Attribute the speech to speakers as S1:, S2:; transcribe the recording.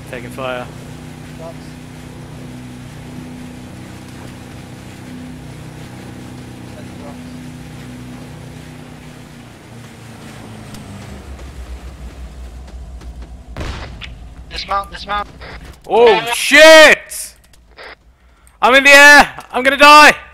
S1: Taking fire.
S2: Rocks. Taking rocks.
S3: Dismount, dismount.
S1: Oh shit! I'm in the air! I'm gonna die!